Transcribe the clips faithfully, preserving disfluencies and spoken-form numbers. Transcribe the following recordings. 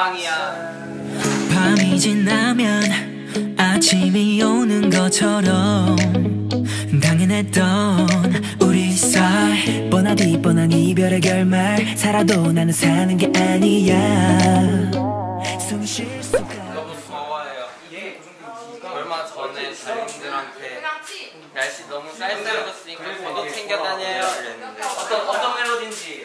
막방이야. 밤이 지나면 아침이 오는 것처럼 당연했던 우리 사이 뻔하디 뻔한 이별의 결말 살아도 나는 사는 게 아니야. 숨 쉴 수가 너무 더워요. 얼마 전에 자님들한테 날씨 너무 쌀쌀해졌으니까 저도 챙겨 다녀요 이랬는데 어떤 어떤 멜로디인지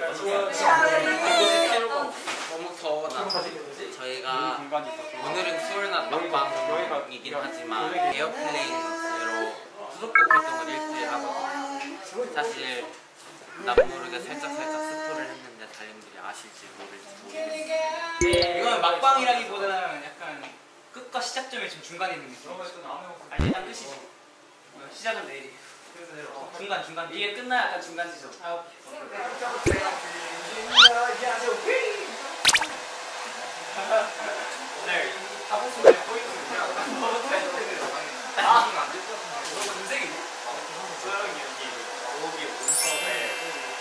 너무 더워. 저희가 오늘은 수요일날 막방이긴 하지만 에어플레인으로 수록곡 활동을 일주일 하거든요. 사실 남 모르게 살짝 살짝 스포를 했는데 달님들이 아실지 모를지 모르겠어요. 이건 막방이라기보다는 약간 끝과 시작점이 지금 중간에 있는 느낌. 아니 일단 끝이지. 시작은 내일이. 중간 중간. 이게 끝나 약간 중간 지점. 아, 네. 가보시면 포인트. 아, 금색이네. 소영이 여기 여기 온천에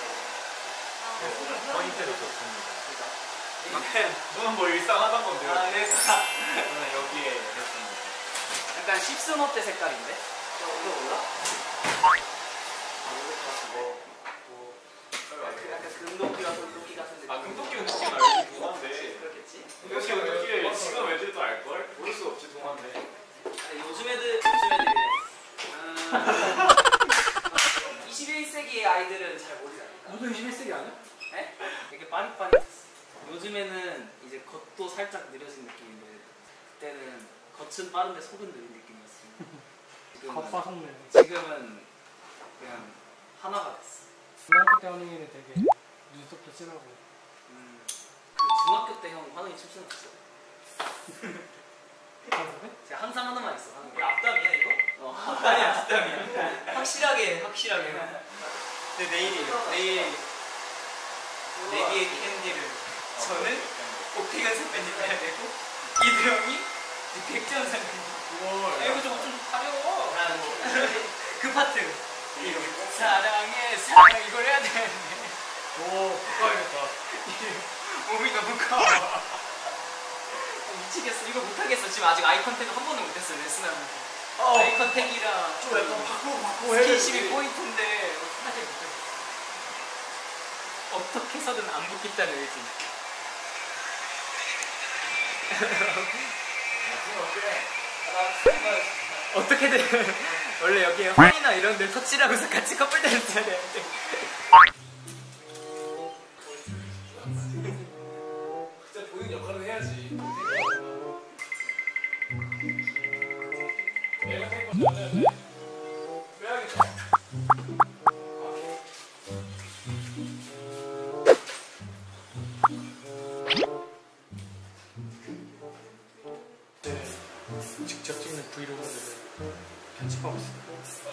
포인트를 줬습니다. 저는 뭐 일상하던 건데요. 아, 네. 저는 여기에 이렇습니다. 약간 십스노 때 색깔인데? 이거 몰라? 약간 금도끼가 돈도끼 같은 느낌. 아, 금도끼는 느낌 알지? 동화인데. 그렇겠지? 금도끼 은도끼를 지금 애들도 알걸? 모를 수 없지, 동화인데. 아니, 요즘 애들, 요즘 애들이래. 음... 이십일 세기의 아이들은 잘 모르지 않을까? 너도 이십일 세기 아니야? 네? 되게 빠릿빠릿했어. 요즘에는 이제 겉도 살짝 느려진 느낌인데 그때는 겉은 빠른데 속은 느린 느낌이었어요. 겉바 속네. 지금은 그냥 하나가 됐어. 중학교 때 하는 되게 눈썹도 진하고. 음, 그 중학교 때 형 하능이 춤추었어. 제가 항상 하나만 있어. 하는 거. 앞담이야 이거? 어, 앞담이야 앞담이야. 확실하게 확실하게. 근데 내일이 내일 네 개의 캔디를 저는 옥태견 선배님 해야 되고 이두영이 백지원 선배님. 아, 이거 좀 좀 가려워. 그 파트. 사랑해 사랑 이걸 해야 되는데. 오 가야겠다. 몸이 너무 커. 미치겠어. 이거 못하겠어. 지금 아직 아이 컨택 한 번도 못했어 레슨하면서. 어. 아이 컨택이랑 좀 약간 바꾸고 바꾸고 스킨십이 포인트인데 사실 못해. 어떻게 해서든 안 붙겠다는 의지. 어떻게든 원래 여기에 화이나 이런 데 터치라고서 같이 커플 댄스 해야 되는데. 진짜 보이는 역할은 해야지. 내가 할 거잖아. 해야겠다. 직접 찍는 브이로그를 편집하고 있어요.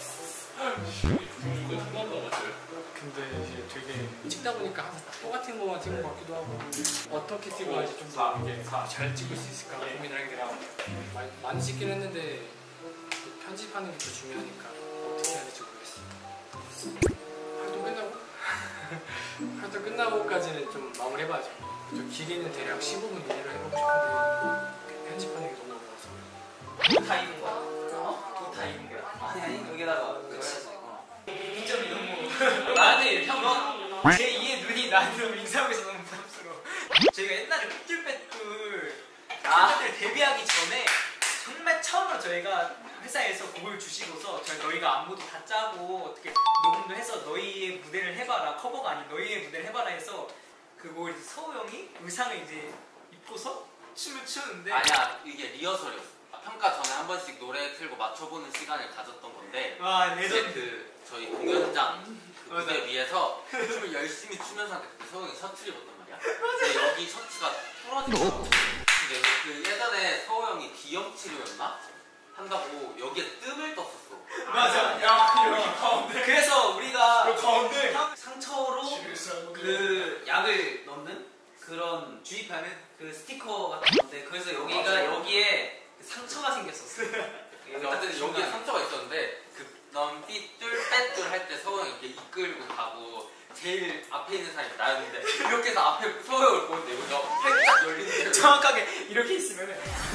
근데 이제 되게 찍다 보니까 항상 똑같은 것만 찍은 것 같기도 하고 어떻게 찍어야지 좀 더 이게 잘 찍을 수 있을까 고민을 하게 되더라고요. 많이, 많이 찍긴 했는데 편집하는 게 더 중요하니까 어떻게 해야 될지 모르겠어요. 활동 끝나고? 활동 끝나고까지는 좀 마무리 해봐야죠. 저 길이는 대략 십오 분 이내로 해보고 싶은데 편집하는 게 너무 어려워서. 다 입은 거야? 어? 다 입은 거야? 아니 아니 여기다가 그래야지. 이 점이 너무 나한테 형 제이의 눈이 나한테 너무 인상하고 있어. 너무 부담스러워. 저희가 옛날에 삐뚤빼뚤 팬들 데뷔하기 전에 정말 처음으로 저희가 회사에서 곡을 주시고서 저희 너희가 안무도 다 짜고 어떻게 녹음도 해서 너희의 무대를 해봐라, 커버가 아닌 너희의 무대를 해봐라 해서 그걸 서우 형이 의상을 이제 입고서 춤을 추는데 아니야 이게 리허설이었어. 평가 전에 한 번씩 노래 틀고 맞춰보는 시간을 가졌던 건데 와 이제 레전드. 그 저희 공연장 그 무대 위에서 춤을 열심히 추면서 그때 서영이 셔츠를 입었단 말이야. 근데 여기 셔츠가 풀어지고 근데 그 예전에 서우 형이 비염 치료였나? 한다고 여기에 뜸을 떴었어. 맞아. 야 여기 가운데. 그래서 우리가 가운데 상처로 그 약을 넣는 그런 주입하는 그 스티커 같은 건데 그래서 여기가 맞아. 여기에 상처가 생겼었어. 어쨌든 여기에 상처가 있었는데 그 넌 삐뚤 빼뚤 할 때 서우 형이 이렇게 이끌고 가고 제일 앞에 있는 사람이 나였는데 이렇게 해서 앞에 서형을 보는데 여기가 활짝 열리는 정확하게 이렇게 있으면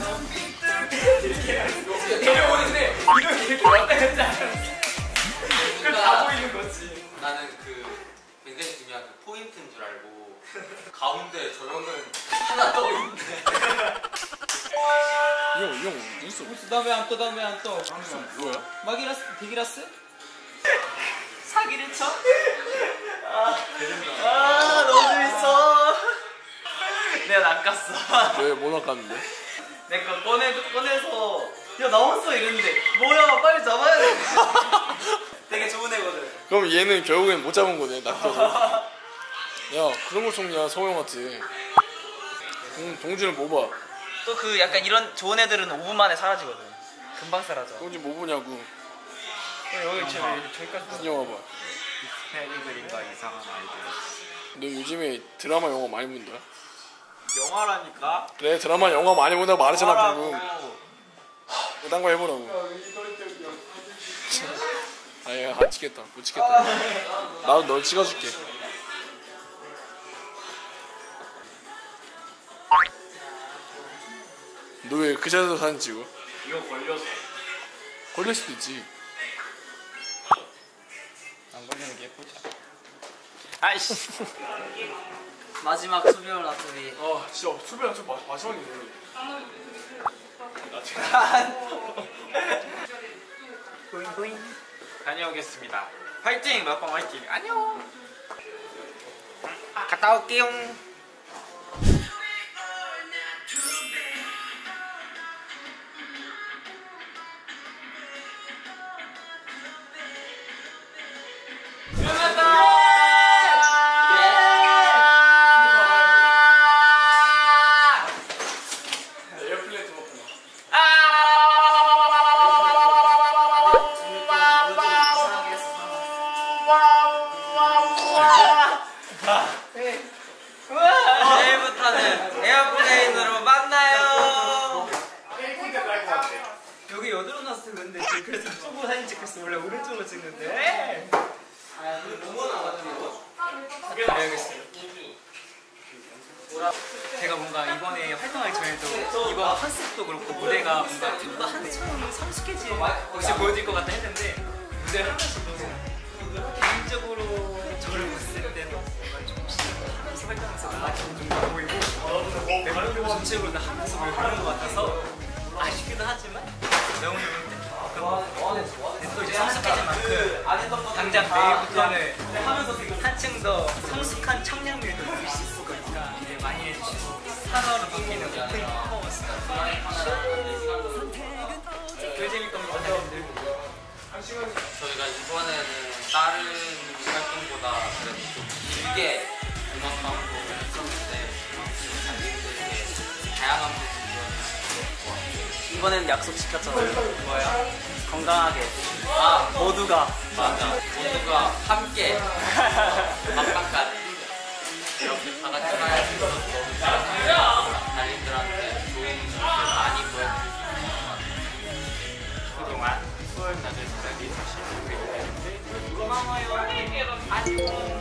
이렇게 내려오는데 이렇게 이렇게 왔다 갔다 그걸 다 보이는 거지. 나는 그 굉장히 중요한 그 포인트인 줄 알고 가운데 저 형은 하나 떠 있는데 형, 형, 웃어. 나왜 안 떠? 나 왜 안 떠? 뭐야? 마기라스? 데기라스? 사기를 쳐? 아, 아 너무 재밌어. 내가 낚았어. 왜, 뭐 낚았는데? 내가 꺼내, 꺼내서 야 나왔어 이랬는데 뭐야 빨리 잡아야 돼. 되게 좋은 애거든. 그럼 얘는 결국엔 못 잡은 거네, 낚여서. 야, 그런 거 속냐, 서호형한테. 동, 동준을 뭐 봐? 또 그 약간 이런 좋은 애들은 오 분 만에 사라지거든. 금방 사라져. 동준 뭐 보냐고. 여기 지금 저기까지 진영아 봐. 페리그림과 이상한 아이들. 너 요즘에 드라마 영화 많이 본다? 영화라니까? 그래, 드라마 영화 많이 본다고 말했잖아, 영화라고. 방금. 딴 거 해보라고. 아예 안 찍겠다, 못 찍겠다. 나도 널 찍어줄게. 너 왜 그 자리에서 사진 찍어? 이거 걸려서. 걸릴 수도 있지. 안 걸리는 게 예쁘지. 아이씨. 마지막 수별 라투비. 아, 진짜 수배랑 좀 마지막이네. 보잉보잉. 다녀오겠습니다. 화이팅! 먹방 화이팅! 안녕! 갔다 올게요. 에어플레이트 먹구나. 내일부터는 에어플레인으로 만나요. 여기 여드러 났을 건데 그래서 이쪽으로 사진 찍혔어. 원래 오른쪽으로 찍는데. 알겠어요. 제가 뭔가 이번에 활동하기 전에도 이번 컨셉도 그렇고 무대가 뭔가 좀 더 한층 성숙해진 모습 보여질 것 같다 했는데 무대를 하면서 너무 개인적으로 저를 봤을 때는 뭔가 조금씩 하면서 활동하면서 나아지는 좀 보이고 멤버들 전체적으로 다 하면서 보이는 것 같아서 아쉽기도 하지만 너무 또 이제 성숙해진 만큼 당장 내일부터는 한층 더 성숙한 청량미를 보일 수 있을 거니까 이제 많이 해주시고 산어로 바뀌는 오프닝 퍼포먼스가 그 재밌 겁니다. 저희가 이번에는 다른 활동보다 그래도 좀 길게 음악 방송을 했었는데 자기들에게 다양한 모습을 보여주는 것 같아요. 이번엔 약속 지켰잖아요. 뭐야? 건강하게 아, 모두가 맞아. 모두가 함께 막방까지 이렇게 다 같이 가야 수 있어서 너무 좋아요. 달님들한테 좋은 모습을 많이 보여드릴 수 있는 것 같아요. 그동안 수월 낮을 사랑이 사실 되게 되는데 고마워요. 안녕.